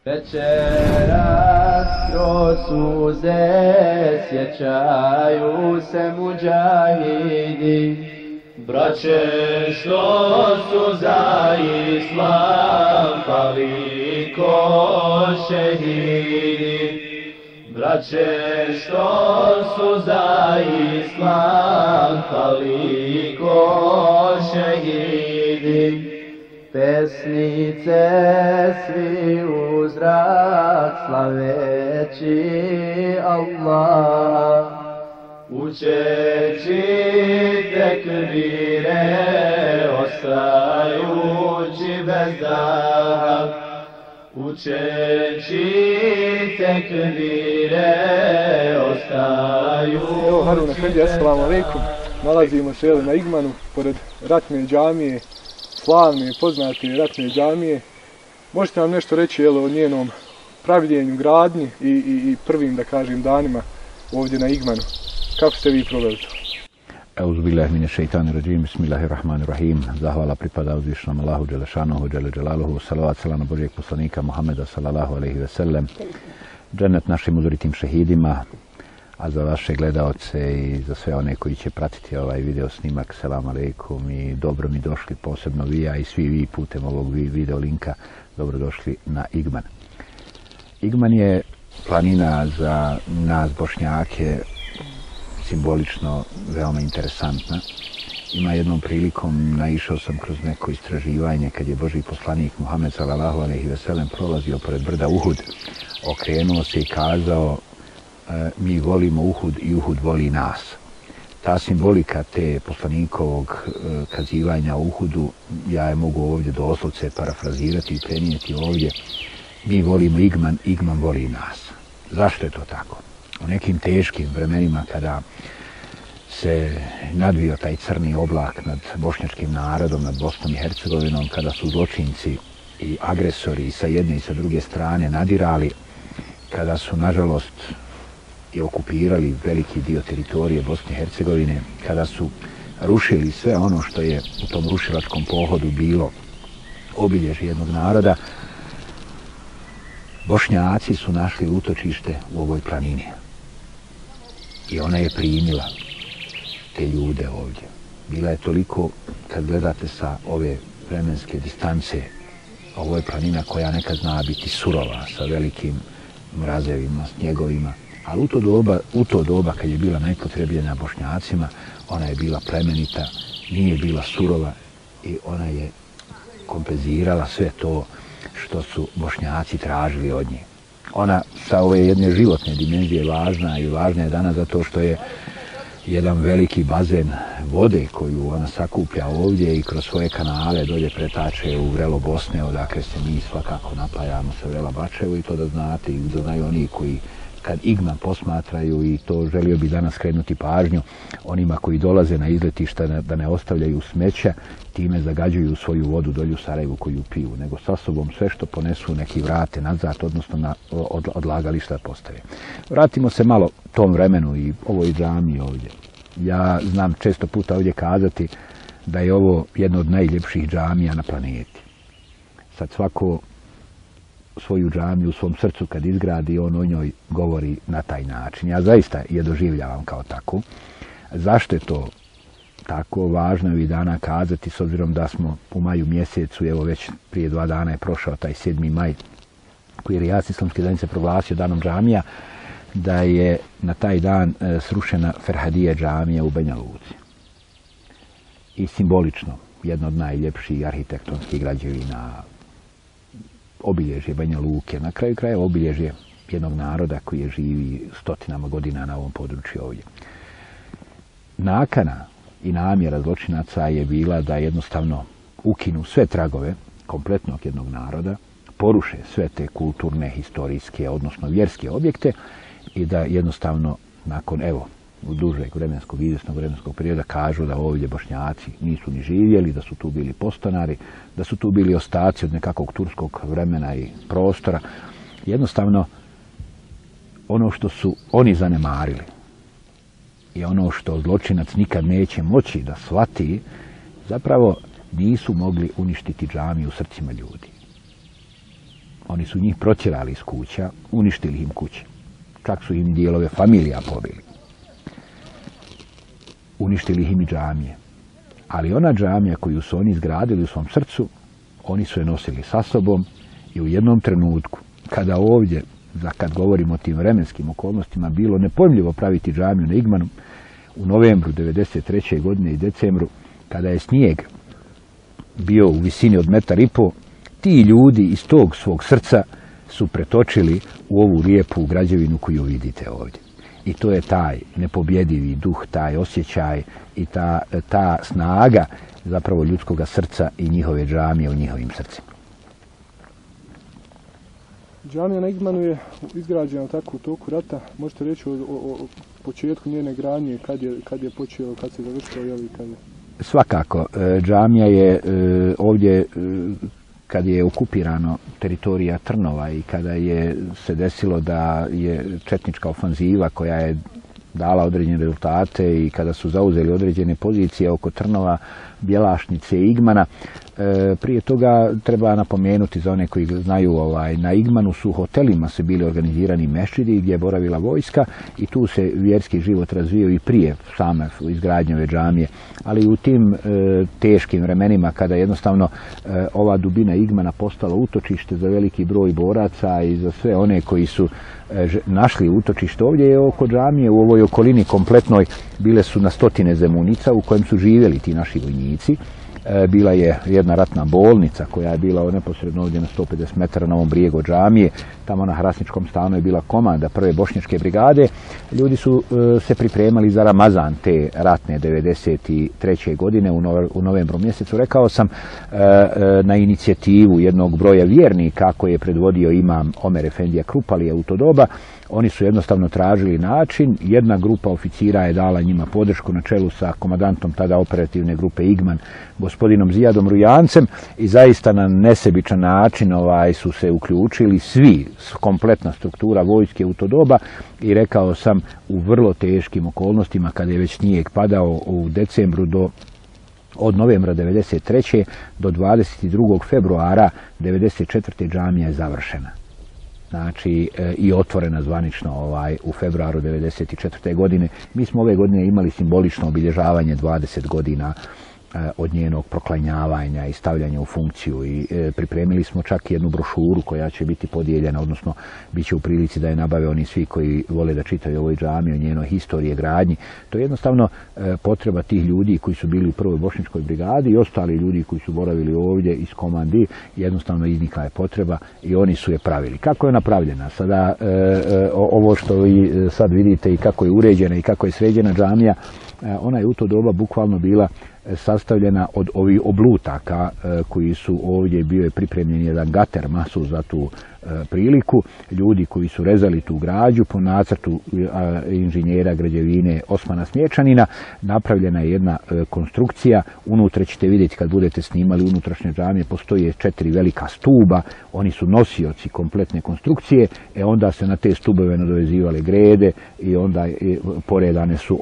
Večeras kroz suze sjećaju se muđahidi, braće što su za islam pali ko šehidi, braće što su za islam pali ko šehidi. Pesnice svi u zrak slaveći Allah, učeći tekbire, ostajući bez daha, učeći tekbire, ostajući. Evo Harun Efendi, assalamu alaikum. Nalazimo se na Igmanu, pored ratne džamije, slavne i poznate ratne džamije. Možete nam nešto reći o njenom pravljenju, gradnji i prvim, da kažem, danima ovdje na Igmanu? Kako ste vi proveli to? Euzubillahi mine šeitanir racim, bismillahirrahmanirrahim. Zahvala pripada uzvišenom Allahu dželešanuhu, dželaluhu, salavat salam na Božijeg poslanika Muhammeda sallallahu alejhi ve sellem. Džennet našim uzoritim šehidima, a za vaše gledaoce i za sve one koji će pratiti ovaj video snimak, selam aleikum i dobro mi došli, posebno vi, a i svi vi putem ovog video linka, dobro došli na Igman. Igman je planina za nas Bošnjake simbolično veoma interesantna. Ima jednom prilikom, naišao sam kroz neko istraživanje kad je Božji poslanik Muhammed sallallahu alejhi ve sellem prolazio pored brda Uhud, okrenuo se i kazao: mi volimo Uhud i Uhud voli nas. Ta simbolika te poslanikovog kazivanja o Uhudu, ja je mogu ovdje doslovce parafrazirati i prenijeti ovdje: mi volimo Igman, Igman voli nas. Zašto je to tako? U nekim teškim vremenima kada se nadvio taj crni oblak nad bošnjačkim narodom, nad Bosnom i Hercegovinom, kada su zločinci i agresori sa jedne i sa druge strane nadirali, kada su nažalost i okupirali veliki dio teritorije Bosne i Hercegovine, kada su rušili sve ono što je u tom rušilačkom pohodu bilo obilježje jednog naroda, Bošnjaci su našli utočište u ovoj planini. I ona je primila te ljude ovdje. Bila je toliko, kad gledate sa ove vremenske distance, ovo je planina koja nekad zna biti surova, sa velikim mrazevima, snjegovima, ali u to doba kad je bila najpotrebljena Bošnjacima, ona je bila plemenita, nije bila surova i ona je kompenzirala sve to što su Bošnjaci tražili od nje. Ona sa ove jedne životne dimenzije važna i važna je danas zato što je jedan veliki bazen vode koju ona sakuplja ovdje i kroz svoje kanale dolje pretače u vrelo Bosne, odakle se mi svakako napajamo sa vrela Bačevo, i to da znate i da znaju oni koji kad Igman posmatraju, i to želio bi danas skrenuti pažnju onima koji dolaze na izletišta da ne ostavljaju smeća, time zagađuju svoju vodu dolje u Sarajevu koju piju, nego sa sobom sve što ponesu neki vrate nazad, odnosno na odlagališta postave. Vratimo se malo tom vremenu i ovoj džamiji ovdje. Ja znam često puta ovdje kazati da je ovo jedna od najljepših džamija na planeti. Sad svako svoju džamiju u svom srcu kad izgradi, on o njoj govori na taj način. Ja zaista je doživljavam kao takvu. Zašto je to tako? Važno je ovih dana kazati, s obzirom da smo u maju mjesecu, evo već prije 2 dana je prošao taj 7. maj, koji je Rijad Islamske zajednice proglasio danom džamija, da je na taj dan srušena Ferhadije džamija u Banja Luci. I simbolično, jedna od najljepših arhitektonskih građevina, obilježje Banja Luke, na kraju krajeva obilježje jednog naroda koji je živi stotinama godina na ovom području ovdje. Nakana i namjera zločinaca je bila da jednostavno ukinu sve tragove kompletnog jednog naroda, poruše sve te kulturne, historijske, odnosno vjerske objekte i da jednostavno nakon, evo, u dužeg vremenskog, izvjesnog vremenskog perioda kažu da ovdje Bošnjaci nisu ni živjeli, da su tu bili postanari, da su tu bili ostaci od nekakvog turskog vremena i prostora. Jednostavno, ono što su oni zanemarili i ono što zločinac nikad neće moći da shvati, zapravo nisu mogli uništiti džamiju u srcima ljudi. Oni su njih protjerali iz kuća, uništili im kuće. Čak su im dijelove familija pobili. Uništili im i džamije. Ali ona džamija koju su oni izgradili u svom srcu, oni su je nosili sa sobom i u jednom trenutku, kada ovdje, kad govorimo o tim vremenskim okolnostima, bilo nepojmljivo praviti džamiju na Igmanu, u novembru 1993. godine i decembru, kada je snijeg bio u visini od 1,5 metra, ti ljudi iz tog svog srca su pretočili u ovu lijepu građevinu koju vidite ovdje. I to je taj nepobjedivi duh, taj osjećaj i ta snaga zapravo ljudskog srca i njihove džamije u njihovim srcima. Džamija na Igmanu je izgrađena tako u toku rata. Možete reći o početku njene gradnje, kad je počeo, kad se završilo i kad je? Svakako, džamija je ovdje, kad je okupirano teritorija Trnova i kada je se desilo da je četnička ofanziva koja je dala određene rezultate i kada su zauzeli određene pozicije oko Trnova, Bjelašnice i Igmana. Prije toga treba napomenuti za one koji znaju, na Igmanu su hotelima se bili organizirani mešćidi gdje je boravila vojska i tu se vjerski život razvio i prije same izgradnje ove džamije. Ali u tim teškim vremenima kada jednostavno ova dubina Igmana postala utočište za veliki broj boraca i za sve one koji su našli utočište ovdje je oko džamije, u ovoj okolini kompletnoj bile su na stotine zemunica u kojem su živjeli ti naši vojnici. Bila je jedna ratna bolnica koja je bila neposredno ovdje na 150 metara na ovom brijegu od džamije. Tamo na Hrasničkom stanu je bila komanda prve bošnjačke brigade. Ljudi su se pripremali za Ramazan te ratne 1993. godine u novembru mjesecu. Rekao sam na inicijativu jednog broja vjernika koji je predvodio imam Omer Efendija Krupalija u to doba. Oni su jednostavno tražili način. Jedna grupa oficira je dala njima podršku na čelu sa komandantom tada operativne grupe Igman, gospodinom Zijadom Rujancem, i zaista na nesebičan način su se uključili svi, kompletna struktura vojske u to doba, i rekao sam u vrlo teškim okolnostima kada je već snijeg padao u decembru od novembra 1993. do 22. februara 1994. džamija je završena. Znači i otvorena zvanično u februaru 1994. godine. Mi smo ove godine imali simbolično obilježavanje 20 godina od njenog proklanjavanja i stavljanja u funkciju i pripremili smo čak jednu brošuru koja će biti podijeljena, odnosno bit će u prilici da je nabave oni svi koji vole da čitaju ovoj džamiji, o njenoj historiji, gradnji. To je jednostavno potreba tih ljudi koji su bili u prvoj bošnjačkoj brigadi i ostali ljudi koji su boravili ovdje iz komandi. Jednostavno iznikla je potreba i oni su je pravili. Kako je napravljena? Sada ovo što vi sad vidite i kako je uređena i kako je sređena džamija, ona je u to doba bukvalno bila sastavljena od ovih oblutaka koji su ovdje, bio je pripremljen jedan gater masu za tu priliku, ljudi koji su rezali tu građu po nacrtu inženjera građevine Osmana Smječanina. Napravljena je jedna konstrukcija, unutra ćete vidjeti kad budete snimali unutrašnje džamije, postoje 4 velika stuba, oni su nosioci kompletne konstrukcije, onda se na te stubove nadovezivale grede i onda poredane su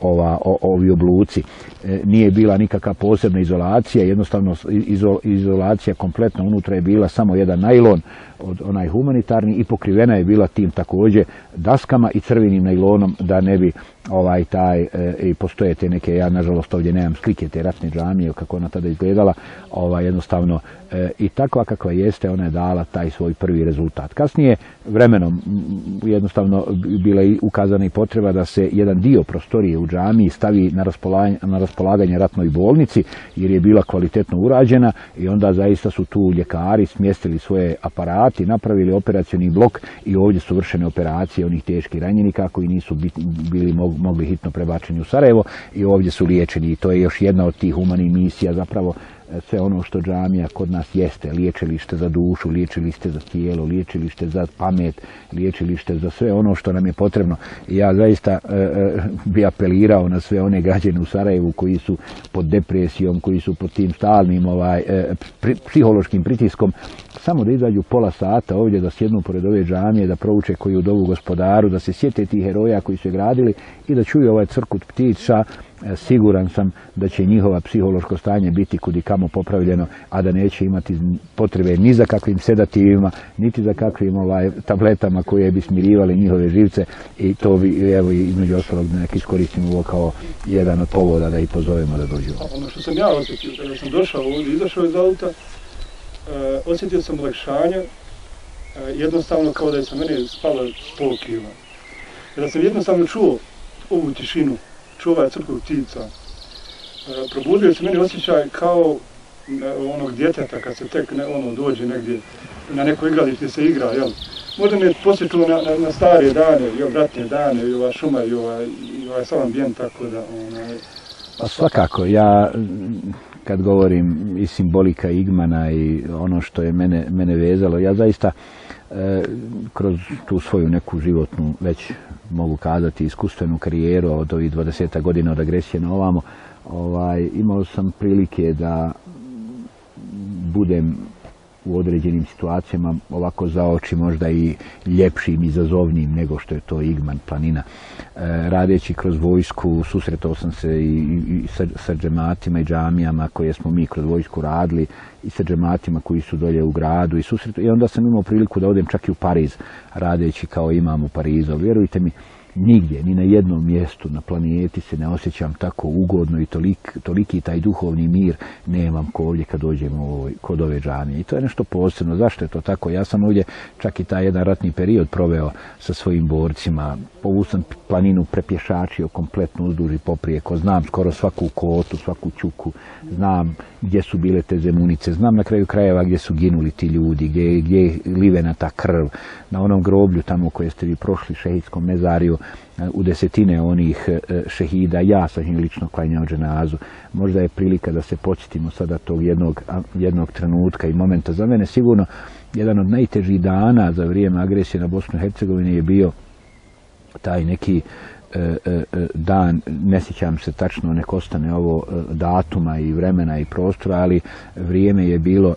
ovi obluci. Nije bila nikakva posebna izolacija, jednostavno izolacija kompletna, unutra je bila samo jedan najlon, onaj humanitarni, i pokrivena je bila tim također daskama i crvenim najlonom da ne bi i postoje te neke, ja nažalost ovdje nemam slike te ratne džamije kako ona tada izgledala, jednostavno i takva kakva jeste ona je dala taj svoj prvi rezultat. Kasnije vremenom jednostavno bila je ukazana i potreba da se jedan dio prostorije u džamiji stavi na raspolaganje ratnoj bolnici jer je bila kvalitetno urađena i onda zaista su tu ljekari smjestili svoje aparati, napravili operacioni blok i ovdje su vršene operacije onih teških ranjenika koji nisu bili mogli hitno prebačeni u Sarajevo i ovdje su liječeni, i to je još jedna od tih humanih misija, zapravo sve ono što džamija kod nas jeste, liječilište za dušu, liječilište za tijelo, liječilište za pamet, liječilište za sve ono što nam je potrebno. I ja zaista bi apelirao na sve one građane u Sarajevu koji su pod depresijom, koji su pod tim stalnim psihološkim pritiskom, samo da izađu pola sata ovdje, da sjednu pored ove džamije, da prouče koju dovu Gospodaru, da se sjete tih heroja koji su je gradili i da čuju ovaj crkut ptica siguran sam da će njihova psihološko stanje biti kudikamo popravljeno, a da neće imati potrebe ni za kakvim sedativima, niti za kakvim tabletama koje bi smirivali njihove živce, i to bi, evo, između ostalog, nek iskoristimo ovo kao jedan od povoda da ih pozovemo da dođu. Ono što sam ja osjetio kada sam došao ovdje, izašao iz auta, osjetio sam olakšanje, jednostavno kao da je sa mene spalo 100 kila. Kada sam jednostavno čuo ovu tišinu, čuo ovaj crkvu ptica, probudio se meni osjećaj kao onog djeteta kad se tek dođe negdje na neko igralište gdje se igra, jel? Možda me posjećalo na stare dane, i bratnje dane, i ova šuma, i ovaj sam ambijent, tako da... Pa svakako, ja kad govorim i simbolika Igmana i ono što je mene vezalo, ja zaista kroz tu svoju neku životnu, već mogu kazati, iskustvenu karijeru od ovih 20 godina od agresije na ovamo, imao sam prilike da budem u određenim situacijama ovako za oči možda i ljepšim, izazovnijim nego što je to Igman, planina. Radeći kroz vojsku susretao sam se i sa džematima i džamijama koje smo mi kroz vojsku radili, i sa džematima koji su dolje u gradu, i onda sam imao priliku da odem čak i u Pariz, radeći kao imam u Parizu. Ali vjerujte mi, nigdje, ni na jednom mjestu na planeti se ne osjećam tako ugodno i toliki taj duhovni mir nemam ko ovdje kad dođemo kod ove džamije. I to je nešto posebno. Zašto je to tako? Ja sam ovdje čak i taj jedan ratni period proveo sa svojim borcima. Ovu sam planinu prepješačio kompletno uzduž i poprijeko. Znam skoro svaku kotu, svaku čuku. Znam gdje su bile te zemunice. Znam na kraju krajeva gdje su ginuli ti ljudi, gdje je livena ta krv. Na onom groblju tamo koje ste vi prošli, šehidskom mezariju, u desetine onih šehida, ja sam im lično klanjao dženazu. Možda je prilika da se podsjetimo sada tog jednog trenutka i momenta. Za mene sigurno jedan od najtežih dana za vrijeme agresije na Bosnu i Hercegovinu je bio taj neki dan, ne sjećam se tačno, nek ostane ovo datuma i vremena i prostora, ali vrijeme je bilo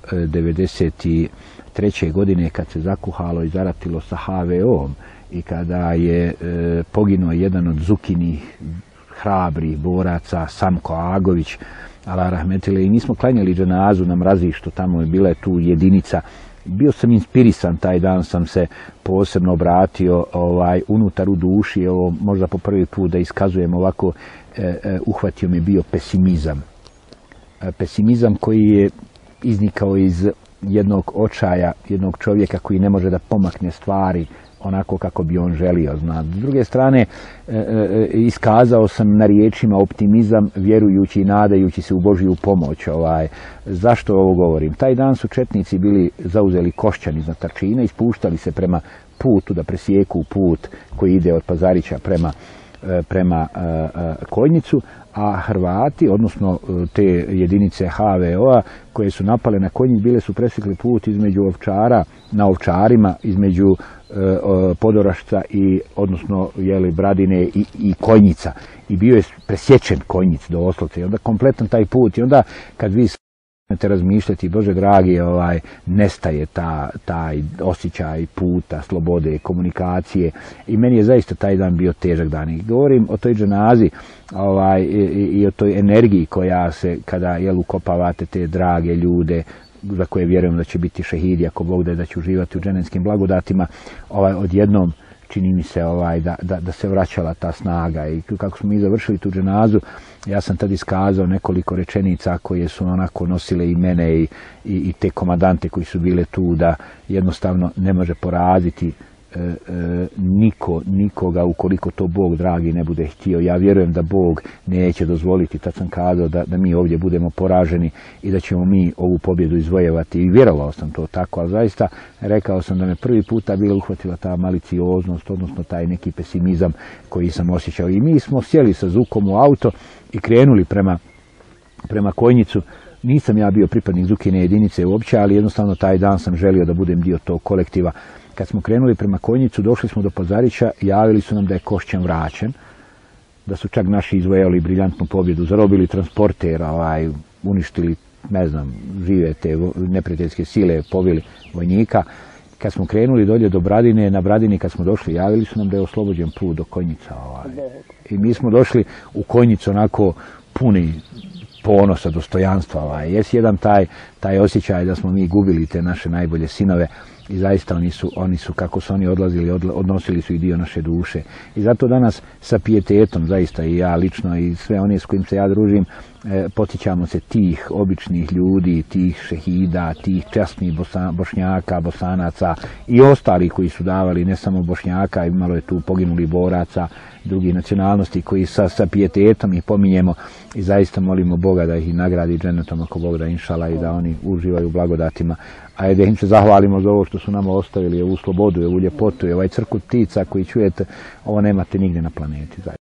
93. godine kad se zakuhalo i zaratilo sa HVO-om i kada je poginuo jedan od Zukinih hrabrih boraca, Samko Agović, ala rahmetile, i nismo klanjali dženazu na Mrazištu, tamo je bila tu jedinica. Bio sam inspirisan, taj dan sam se posebno obratio unutar u duši, ovo možda po prvi put da iskazujem ovako, uhvatio me bio pesimizam. Pesimizam koji je iznikao iz jednog očaja, jednog čovjeka koji ne može da pomakne stvari onako kako bi on želio. S druge strane, iskazao sam na riječima optimizam, vjerujući i nadajući se u Božju pomoć. Zašto ovo govorim? Taj dan su četnici bili zauzeli Košćan iznad Tarčina i spuštali se prema putu, da presijeku put koji ide od Pazarića prema Konjicu, a Hrvati, odnosno te jedinice HVO-a koje su napale na Konjic, bile su presjekli put između Ovčara, na Ovčarima, između Podorašca i, odnosno, Bradine i Konjica. I bio je presječen Konjic doslovce. I onda kompletan taj put. I onda kad vi razmišljati, Bože dragi, nestaje taj osjećaj puta, slobode, komunikacije, i meni je zaista taj dan bio težak dan. I govorim o toj dženazi i o toj energiji koja se, kada ukopavate te drage ljude za koje vjerujem da će biti šehidi, ako Bog da će uživati u dženevskim blagodatima, odjednom čini mi se da se vraćala ta snaga. I kako smo mi završili tu dženazu, ja sam tad iskazao nekoliko rečenica koje su onako nosile i mene i te komandante koji su bile tu, da jednostavno ne može poraziti nikoga ukoliko to Bog dragi ne bude htio. Ja vjerujem da Bog neće dozvoliti. Tad sam kazao da mi ovdje budemo poraženi i da ćemo mi ovu pobjedu izvojevati, i vjerovao sam to tako, ali zaista rekao sam da me prvi puta bila uhvatila ta malicioznost, odnosno taj neki pesimizam koji sam osjećao. I mi smo sjeli sa Zukom u auto i krenuli prema Konjicu. Nisam ja bio pripadnik Zukine jedinice uopće, ali jednostavno taj dan sam želio da budem dio tog kolektiva. Kad smo krenuli prema Konjicu, došli smo do Pazarića, javili su nam da je Košćan vraćen, da su čak naši izvojali briljantnu pobjedu, zarobili transporter, uništili, ne znam, žive te neprijateljske sile, pobili vojnika. kad smo krenuli dolje do Bradine, na Bradini kad smo došli, javili su nam da je oslobođen put do Konjica. I mi smo došli u Konjicu onako puni ponosa, dostojanstva. Jest jedan taj osjećaj da smo mi gubili te naše najbolje sinove i zaista oni su kako su oni odlazili, odnosili su i dio naše duše. I zato danas sa pijetetom, zaista i ja lično i sve one s kojim se ja družim, potičamo se tih običnih ljudi, tih šehida, tih časnih Bošnjaka, Bosanaca i ostali koji su davali, ne samo Bošnjaka, imalo je tu poginuli boraca drugih nacionalnosti koji sa pijetetom ih pominjemo i zaista molimo Boga da ih nagradi džennetom ako Bog da, inšala, i da oni uživaju u blagodatima. A da im se zahvalimo za ovo što su nama ostavili, ovu slobodu, ovu ljepotu i ovaj crkut ptica koji čujete, ovo nemate nigdje na planeti.